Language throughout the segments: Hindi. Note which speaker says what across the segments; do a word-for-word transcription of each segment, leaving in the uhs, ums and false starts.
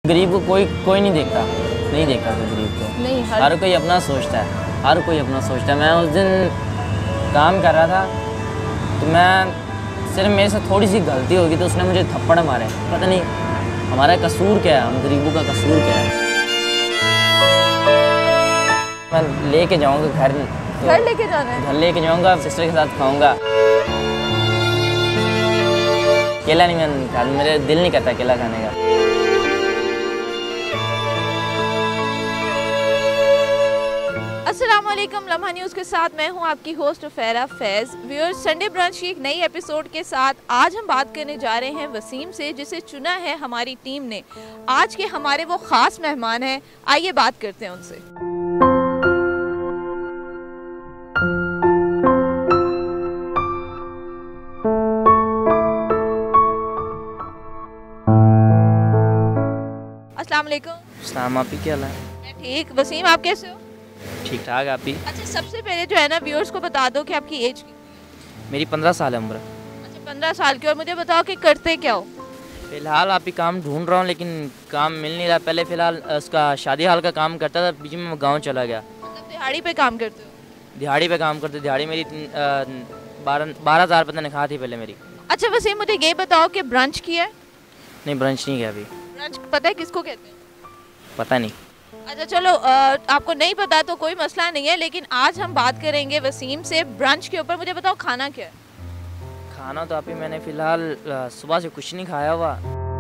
Speaker 1: गरीब को कोई कोई नहीं देखता, नहीं देखता तो गरीब को
Speaker 2: नहीं, हर,
Speaker 1: हर कोई अपना सोचता है, हर कोई अपना सोचता है। मैं उस दिन काम कर रहा था तो मैं सिर्फ मेरे से थोड़ी सी गलती होगी तो उसने मुझे थप्पड़ मारे। पता नहीं हमारा कसूर क्या है, हम गरीबों का कसूर क्या है। मैं लेके जाऊँगा घर, तो
Speaker 2: घर लेके जाना है,
Speaker 1: घर लेके जाऊँगा, सिस्टर के साथ खाऊँगा। अकेला नहीं, मैं मेरे दिल नहीं करता अकेला खाने का।
Speaker 2: अस्सलामुअलैकुम, लम्हा न्यूज़ के साथ मैं हूं आपकी host Faira Faiz. Viewers, Sunday brunch की एक नई एपिसोड के साथ आज हम बात करने जा रहे हैं वसीम से, जिसे चुना है हमारी टीम ने। आज के हमारे वो ख़ास मेहमान हैं, आइए बात करते हैं उनसे। अस्सलाम वालेकुम।
Speaker 1: सलाम, आप ही क्या हाल है?
Speaker 2: मैं ठीक। वसीम, आप कैसे हो?
Speaker 1: ठीक ठाक, आप ही?
Speaker 2: अच्छा, सबसे पहले जो है ना व्यूअर्स को बता दो कि आपकी एज की।
Speaker 1: मेरी पंद्रह साल है उम्र।
Speaker 2: अच्छा, पंद्रह साल की। और मुझे बताओ कि करते क्या हो?
Speaker 1: फ़िलहाल आप ही काम ढूंढ रहा हूँ लेकिन काम मिल नहीं रहा। पहले फ़िलहाल उसका शादी हाल का काम करता था, बीच में मैं गाँव चला गया।
Speaker 2: मतलब दिहाड़ी पे काम करते हो?
Speaker 1: दिहाड़ी पे काम करते। दिहाड़ी मेरी बारह बारह हज़ार पता तनख्वाह थी पहले मेरी।
Speaker 2: अच्छा वसीम, मुझे ये बताओ कि ब्रंच किया है?
Speaker 1: नहीं, ब्रंच नहीं किया अभी।
Speaker 2: ब्रंच पता है किसको कहते हैं?
Speaker 1: पता नहीं।
Speaker 2: अच्छा चलो, आ, आपको नहीं पता तो कोई मसला नहीं है, लेकिन आज हम बात करेंगे वसीम से ब्रंच के ऊपर। मुझे बताओ खाना क्या है?
Speaker 1: खाना तो आप ही मैंने फ़िलहाल सुबह से कुछ नहीं खाया हुआ।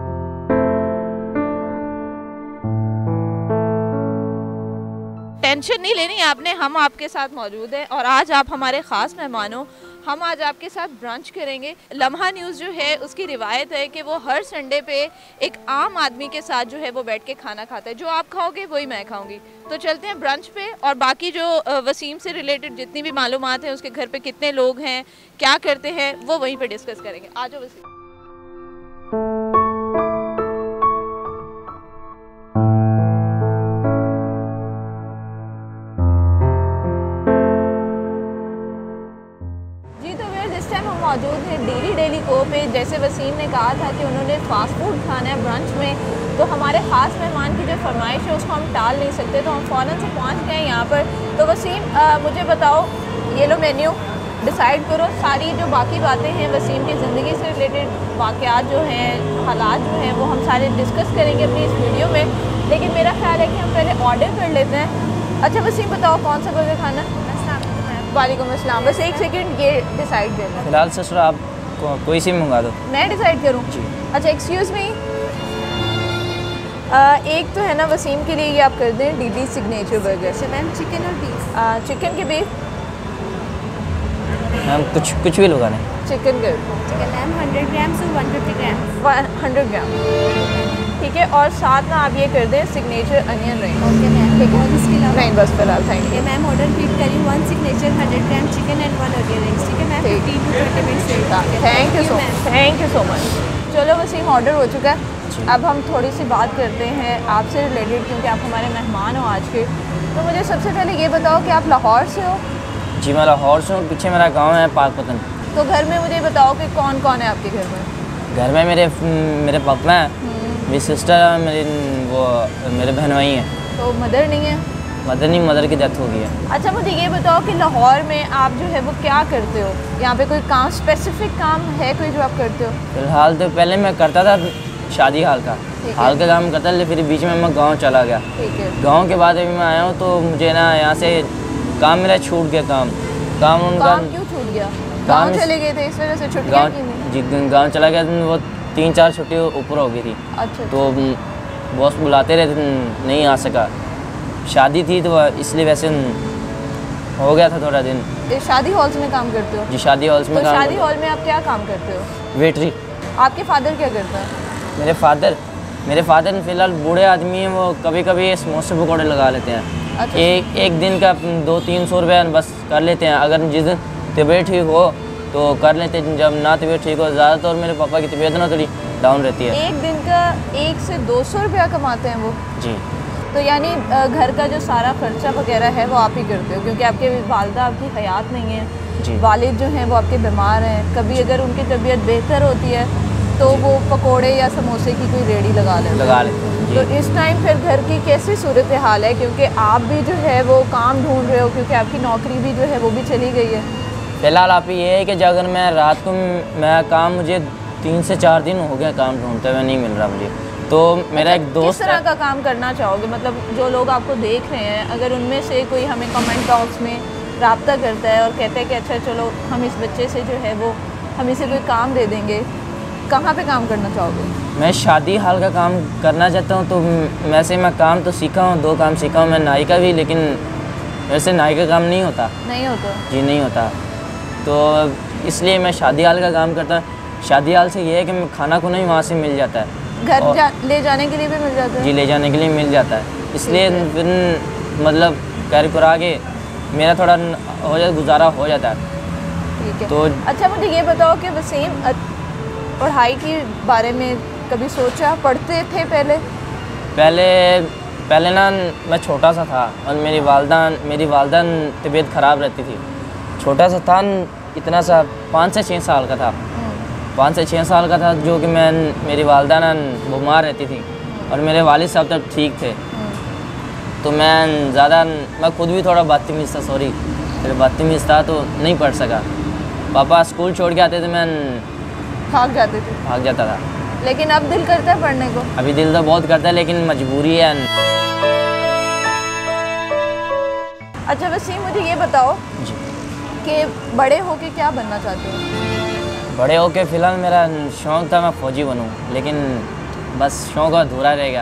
Speaker 2: टेंशन नहीं लेनी आपने, हम आपके साथ मौजूद हैं और आज आप हमारे ख़ास मेहमान हो। हम आज आपके साथ ब्रंच करेंगे। लम्हा न्यूज़ जो है उसकी रिवायत है कि वो हर संडे पे एक आम आदमी के साथ जो है वो बैठ के खाना खाता है। जो आप खाओगे वही मैं खाऊंगी। तो चलते हैं ब्रंच पे, और बाकी जो वसीम से रिलेटेड जितनी भी मालूमात हैं, उसके घर पे कितने लोग हैं, क्या करते हैं, वो वहीं पर डिस्कस करेंगे। आ जाओ वसीम। मौजूद है डेली डेली को पे। जैसे वसीम ने कहा था कि उन्होंने फ़ास्ट फूड खाना है ब्रंच में, तो हमारे ख़ास मेहमान की जो फरमाइश है उसको हम टाल नहीं सकते, तो हम फ़ौरन से पहुंच गए यहाँ पर। तो वसीम, आ, मुझे बताओ, ये लो मेन्यू, डिसाइड करो। सारी जो बाकी बातें हैं वसीम की ज़िंदगी से रिलेटेड वाक़यात जो हैं, हालात जो हैं, वो हम सारे डिस्कस करेंगे अपनी इस वीडियो में। लेकिन मेरा ख्याल है कि हम पहले ऑर्डर कर लेते हैं। अच्छा वसीम, बताओ कौन सा बर्गर खाना है? वालेकुम अस्सलाम। बस एक सेकंड, ये डिसाइड कर लो।
Speaker 1: फिलहाल ससुर आप को, कोई सी मंगा दो।
Speaker 2: मैं डिसाइड करूँ? अच्छा एक्सक्यूज़ मी, एक तो है ना वसीम के लिए ये आप कर दें डीडी सिग्नेचर बर्गर। अच्छा मैम, चिकन और बीफ? चिकन के बीफ
Speaker 1: मैम, कुछ कुछ भी लगाने।
Speaker 2: चिकन कर
Speaker 3: चिकन मैम हंड्रेड ग्राम से one fifty gram.
Speaker 2: Hundred gram ठीक है। और साथ ना आप ये कर दें signature onion ring.
Speaker 3: Okay ma'am,
Speaker 2: ठीक है।
Speaker 3: और इसके अलावा
Speaker 2: नहीं बस फिलहाल thank you
Speaker 3: ma'am. Order repeat करी, one signature hundred gram chicken and one onion rings. ठीक है ma'am, fifteen to twenty minutes wait.
Speaker 2: Thank you so much, thank you so much. चलो वसीम, ऑर्डर हो चुका है। अब हम थोड़ी सी बात करते हैं आपसे रिलेटेड, क्योंकि आप हमारे मेहमान हो आज के। तो मुझे सबसे पहले ये बताओ कि आप लाहौर से हो?
Speaker 1: जी, मैं लाहौर से हूँ। पीछे मेरा गांव है पाकपतन।
Speaker 2: तो घर में मुझे बताओ कि कौन कौन है आपके घर में?
Speaker 1: घर में मेरे मेरे पापा हैं, मेरी सिस्टर है, मेरी वो मेरे बहन भाई हैं।
Speaker 2: तो मदर नहीं है?
Speaker 1: मदर नहीं, मदर की डेथ हो गई है।
Speaker 2: अच्छा मुझे ये बताओ कि लाहौर में आप जो है वो क्या करते हो? यहाँ पे कोई काम, स्पेसिफिक काम है कोई जो आप करते हो?
Speaker 1: फिलहाल तो पहले मैं करता था शादी हाल का हाल का काम करता था, फिर बीच में मैं गाँव चला गया।
Speaker 2: ठीक है।
Speaker 1: गाँव के बाद अभी मैं आया हूँ तो मुझे ना यहाँ से काम मेरा छूट गया। काम काम उनका
Speaker 2: काम क्यों छूट गया? गाँव चले गए थे इस वजह से छुट्टियाँ की नहीं?
Speaker 1: जी, गाँव चला गया तो वो तीन चार छुट्टी ऊपर हो गई थी।
Speaker 2: अच्छा।
Speaker 1: तो बॉस बुलाते रहे, नहीं आ सका। शादी थी तो इसलिए वैसे हो गया था थोड़ा दिन।
Speaker 2: शादी हॉल्स में काम करते हो?
Speaker 1: जी, शादी हॉल्स में
Speaker 2: तो
Speaker 1: काम
Speaker 2: शादी हॉल में आप क्या काम करते हो?
Speaker 1: वेटरी।
Speaker 2: आपके फादर क्या करता है?
Speaker 1: मेरे फादर मेरे फादर फिलहाल बूढ़े आदमी हैं, वो कभी कभी समोसे पकौड़े लगा लेते हैं।
Speaker 2: अच्छा।
Speaker 1: एक एक दिन का दो तीन सौ रुपया बस कर लेते हैं। अगर जिस दिन तबीयत ठीक हो तो कर लेते हैं, जब ना तबीयत ठीक हो। ज़्यादातर मेरे पापा की तबीयत ना थोड़ी डाउन रहती है।
Speaker 2: एक दिन का एक से दो सौ रुपया कमाते हैं वो?
Speaker 1: जी।
Speaker 2: तो यानी घर का जो सारा खर्चा वगैरह है वो आप ही करते हो, क्योंकि आपके वालदा आपकी हयात नहीं है।
Speaker 1: जी।
Speaker 2: वालिद जो हैं वो आपके बीमार हैं। कभी अगर उनकी तबीयत बेहतर होती है तो वो पकोड़े या समोसे की कोई रेडी लगा लेते
Speaker 1: लगा लेते हैं
Speaker 2: तो
Speaker 1: जी।
Speaker 2: इस टाइम फिर घर की कैसी सूरत हाल है, क्योंकि आप भी जो है वो काम ढूंढ रहे हो, क्योंकि आपकी नौकरी भी जो है वो भी चली गई है।
Speaker 1: फ़िलहाल आप ये है कि जब अगर मैं रात को मैं काम मुझे तीन से चार दिन हो गया काम ढूंढते हुए नहीं मिल रहा मुझे, तो मेरा एक दोस्त
Speaker 2: किस तरह
Speaker 1: है।
Speaker 2: का काम करना चाहोगे, मतलब जो लोग आपको देख रहे हैं, अगर उनमें से कोई हमें कमेंट बॉक्स में रब्ता करता है और कहते हैं कि अच्छा चलो हम इस बच्चे से जो है वो हम इसे कोई काम दे देंगे, कहाँ पे काम करना चाहोगे?
Speaker 1: मैं शादी हाल का काम करना चाहता हूँ, तो वैसे मैं काम तो सीखा हूँ, दो काम सीखा हूँ मैं, नाई का भी, लेकिन वैसे नाई का काम नहीं होता
Speaker 2: नहीं होता
Speaker 1: जी, नहीं होता। तो इसलिए मैं शादी हाल का काम करता हूँ। शादी हाल से ये है कि मैं खाना खुना ही वहाँ से मिल जाता है,
Speaker 2: घर
Speaker 1: और-
Speaker 2: जा, ले जाने के लिए भी मिल जाता है?
Speaker 1: जी ले जाने के लिए मिल जाता है, इसलिए फिर मतलब कर करा के मेरा थोड़ा हो जाता, गुजारा हो जाता है।
Speaker 2: ठीक है।
Speaker 1: तो
Speaker 2: अच्छा मुझे ये बताओ कि वसीम अ, पढ़ाई के बारे में कभी सोचा, पढ़ते थे पहले?
Speaker 1: पहले पहले ना मैं छोटा सा था और मेरी वालदा मेरी वालदा तबीयत ख़राब रहती थी, छोटा सा था, इतना सा पाँच से छः साल का था, पाँच से छः साल का था, जो कि मैं मेरी वालदा ना बीमार रहती थी और मेरे वालिद साहब तब ठीक थे। तो मैं ज़्यादा मैं खुद भी थोड़ा बदतमीज़ था, सॉरी फिर बदतमीज़ था तो नहीं पढ़ सका। पापा स्कूल छोड़ के आते थे, मैं
Speaker 2: भाग जाते थे,
Speaker 1: भाग जाता था।
Speaker 2: लेकिन अब दिल करता है पढ़ने को?
Speaker 1: अभी दिल तो बहुत करता है, लेकिन मजबूरी है।
Speaker 2: अच्छा वसीम मुझे ये बताओ
Speaker 1: जी।
Speaker 2: कि बड़े होके क्या बनना चाहते हो?
Speaker 1: बड़े होके फ़िलहाल मेरा शौक़ था मैं फ़ौजी बनूं, लेकिन बस शौक़ अधूरा रहेगा।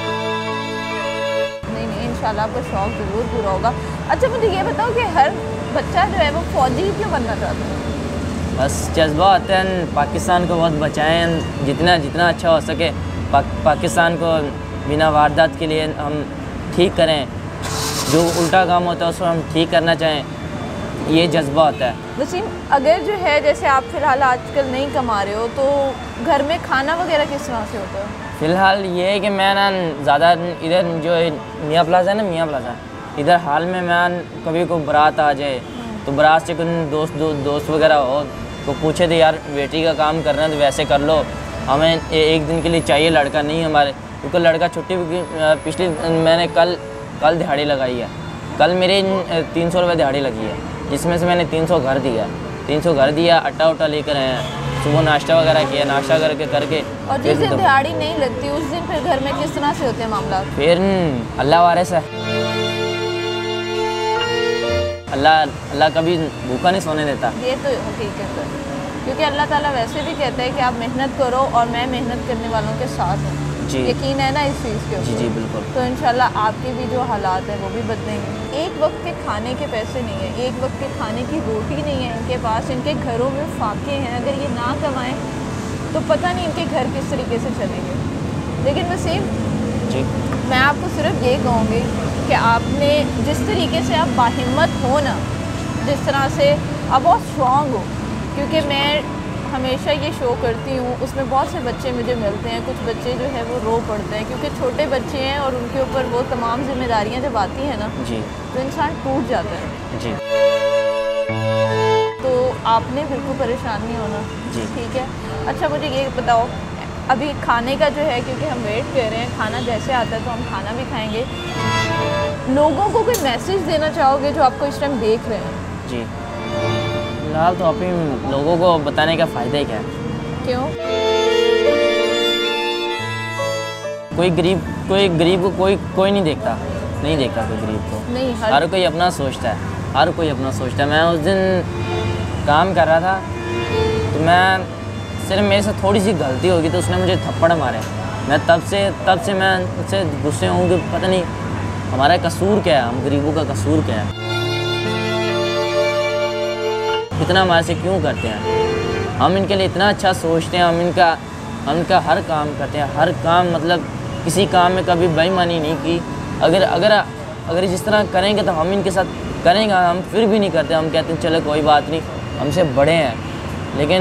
Speaker 2: नहीं नहीं इंशाल्लाह आपका शौक़ ज़रूर पूरा होगा। अच्छा मुझे ये बताओ कि हर बच्चा जो है वो फ़ौजी क्यों बनना चाहता है?
Speaker 1: बस जज्बा आता है, पाकिस्तान को बहुत बचाएं, जितना जितना अच्छा हो सके पा, पाकिस्तान को बिना वारदात के लिए हम ठीक करें, जो उल्टा काम होता है उसको हम ठीक करना चाहें, ये जज्बा आता है।
Speaker 2: वसीम अगर जो है जैसे आप फ़िलहाल आजकल नहीं कमा रहे हो, तो घर में खाना वगैरह किस तरह से होता है?
Speaker 1: फ़िलहाल ये है कि मैं ना ज़्यादा इधर जो मियाँ प्लाजा है ना, मियाँ प्लाजा इधर हाल में मैं कभी को बारात आ जाए तो बारात से कोई दोस्त दो, दोस्त वगैरह हो तो पूछे थे यार बेटी का काम करना है तो वैसे कर लो, हमें ए, एक दिन के लिए चाहिए लड़का नहीं हमारे, क्योंकि लड़का छुट्टी पिछली मैंने कल कल दिहाड़ी लगाई है, कल मेरे तीन सौ रुपये दिहाड़ी लगी है, जिसमें से मैंने तीन सौ घर दिया तीन सौ घर दिया आटा उटा लेकर आए हैं, सुबह नाश्ता वगैरह किया, नाश्ता करके करके
Speaker 2: और जिस दिन दिहाड़ी नहीं लगती उस दिन फिर घर में किस तरह से होते हैं मामला?
Speaker 1: फिर अल्लाह वारिस है, अल्लाह अल्लाह कभी भूखा नहीं सोने देता।
Speaker 2: ये तो हकीकत है, क्योंकि अल्लाह ताला वैसे भी कहता है कि आप मेहनत करो और मैं मेहनत करने वालों के साथ हूँ।
Speaker 1: जी
Speaker 2: यकीन है ना इस चीज़ के
Speaker 1: जी
Speaker 2: ऊपर?
Speaker 1: जी बिल्कुल।
Speaker 2: तो इंशाल्लाह आपके भी जो हालात हैं वो भी बदलेंगे। एक वक्त के खाने के पैसे नहीं है, एक वक्त के खाने की रोटी नहीं है इनके पास, इनके घरों में फाके हैं, अगर ये ना कमाएं तो पता नहीं इनके घर किस तरीके से चलेंगे। लेकिन वसीम
Speaker 1: जी
Speaker 2: मैं आपको सिर्फ ये कहूँगी कि आपने जिस तरीके से आप बाहिम्मत हो ना, जिस तरह से आप बहुत स्ट्रॉन्ग हो, क्योंकि मैं हमेशा ये शो करती हूँ उसमें बहुत से बच्चे मुझे मिलते हैं, कुछ बच्चे जो है वो रो पड़ते हैं क्योंकि छोटे बच्चे हैं और उनके ऊपर वो तमाम जिम्मेदारियाँ जब आती हैं ना
Speaker 1: जी
Speaker 2: तो इंसान टूट जाता है।
Speaker 1: जी
Speaker 2: तो आपने बिल्कुल परेशान नहीं होना,
Speaker 1: जी।
Speaker 2: ठीक है। अच्छा मुझे ये बताओ अभी खाने का जो है, क्योंकि हम वेट कर रहे हैं, खाना जैसे आता है तो हम खाना भी खाएंगे, लोगों को कोई मैसेज देना चाहोगे जो आपको इस टाइम देख रहे हैं?
Speaker 1: जी फिलहाल तो अभी लोगों को बताने का फ़ायदा ही क्या है?
Speaker 2: क्यों?
Speaker 1: कोई गरीब कोई गरीब को कोई कोई नहीं देखता, नहीं देखता कोई गरीब को,
Speaker 2: नहीं हर,
Speaker 1: हर कोई अपना सोचता है, हर कोई अपना सोचता है। मैं उस दिन काम कर रहा था तो मैं सिर्फ मेरे से थोड़ी सी गलती होगी तो उसने मुझे थप्पड़ मारे, मैं तब से तब से मैं उससे गुस्से हूँ कि पता नहीं हमारा कसूर क्या है, हम गरीबों का कसूर क्या है, इतना हमारे से क्यों करते हैं, हम इनके लिए इतना अच्छा सोचते हैं, हम इनका हम इनका हर काम करते हैं, हर काम मतलब किसी काम में कभी बेईमानी नहीं की, अगर अगर अगर जिस तरह करेंगे तो हम इनके साथ करेंगे, हम फिर भी नहीं करते, हम कहते हैं चलो कोई बात नहीं हमसे बड़े हैं। लेकिन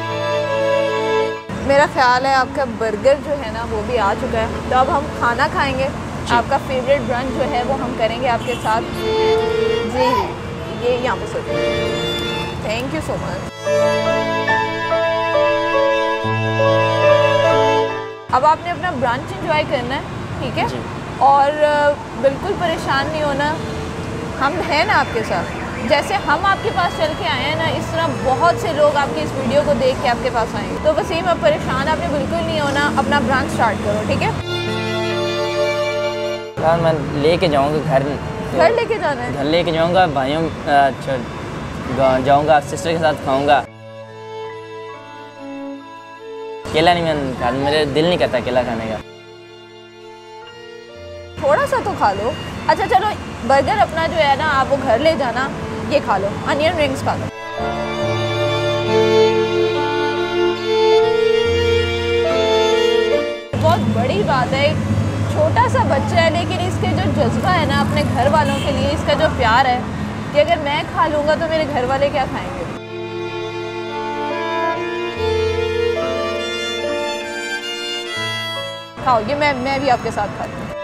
Speaker 2: मेरा ख्याल है आपका बर्गर जो है ना वो भी आ चुका है, तो अब हम खाना खाएंगे, आपका फेवरेट ब्रंच जो है वो हम करेंगे आपके साथ। जी ये यहाँ पे सोचिए। Thank you so much. अब आपने अपना ब्रंच एंजॉय करना है, ठीक है,
Speaker 1: जी।
Speaker 2: और बिल्कुल परेशान नहीं होना, हम हैं ना आपके साथ। जैसे हम आपके पास चल के आए हैं ना, इस तरह बहुत से लोग आपकी इस वीडियो को देख के आपके पास आएंगे। तो वसीम, अब परेशान आपने बिल्कुल नहीं होना, अपना ब्रांच स्टार्ट करो, ठीक है।
Speaker 1: यार मैं लेके जाऊँगा घर,
Speaker 2: घर लेके जाना है?
Speaker 1: घर लेके जाऊँगा, भाइयों जाऊँगा, सिस्टर के साथ खाऊँगा। अकेला नहीं, मैं घर, मेरे दिल नहीं करता अकेला खाने का।
Speaker 2: थोड़ा सा तो खा लो। अच्छा चलो, बर्गर अपना जो है ना, आप वो घर ले जाना, ये खा लो, अनियन रिंग्स खा लो। बहुत बड़ी बात है, छोटा सा बच्चा है लेकिन इसके जो जज्बा है ना अपने घर वालों के लिए, इसका जो प्यार है कि अगर मैं खा लूँगा तो मेरे घर वाले क्या खाएंगे। खाओ, ये मैं मैं भी आपके साथ खाती हूँ।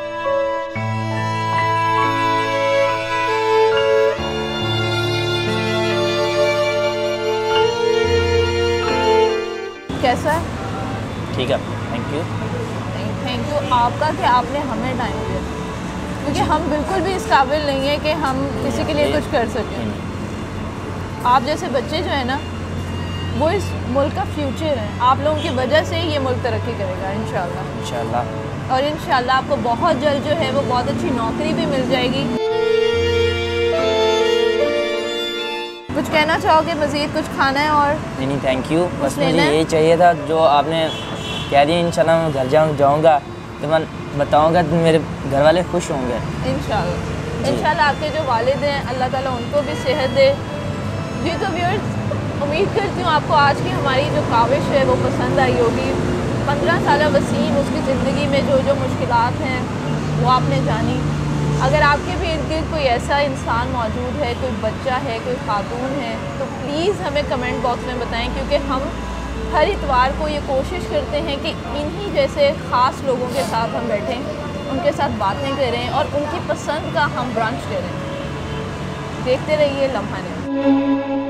Speaker 2: कैसा है?
Speaker 1: ठीक है, थैंक यू।
Speaker 2: थैंक यू आपका कि आपने हमें टाइम दिया, क्योंकि हम बिल्कुल भी इस काबिल नहीं है कि हम किसी के लिए कुछ कर सकें। आप जैसे बच्चे जो है ना, वो इस मुल्क का फ्यूचर है। आप लोगों की वजह से ही ये मुल्क तरक्की करेगा इंशाल्लाह।
Speaker 1: इंशाल्लाह।
Speaker 2: और इंशाल्लाह आपको बहुत जल्द जो है वो बहुत अच्छी नौकरी भी मिल जाएगी। कुछ कहना चाहोगे मज़ीद, कुछ खाना है और?
Speaker 1: नहीं नहीं, थैंक यू, बस मुझे
Speaker 2: लेना है?
Speaker 1: यही चाहिए था जो आपने कह दिया। इंशाल्लाह मैं घर जाऊँ जाऊँगा तो मैं बताऊँगा तो मेरे घर वाले खुश होंगे
Speaker 2: इंशाल्लाह। इंशाल्लाह आपके जो वालिद हैं, अल्लाह ताला उनको भी सेहत दे। जी तो व्यूअर्स, उम्मीद करती हूँ आपको आज की हमारी जो काविश है वो पसंद आई होगी। पंद्रह साल वसीम, उसकी ज़िंदगी में जो जो मुश्किलात हैं वो आपने जानी। अगर आपके भी इर्द गिर्द कोई ऐसा इंसान मौजूद है, कोई बच्चा है, कोई खातून है, तो प्लीज़ हमें कमेंट बॉक्स में बताएं, क्योंकि हम हर इतवार को ये कोशिश करते हैं कि इन्हीं जैसे ख़ास लोगों के साथ हम बैठें, उनके साथ बातें करें और उनकी पसंद का हम ब्रंच करें। देखते रहिए लम्हा ने।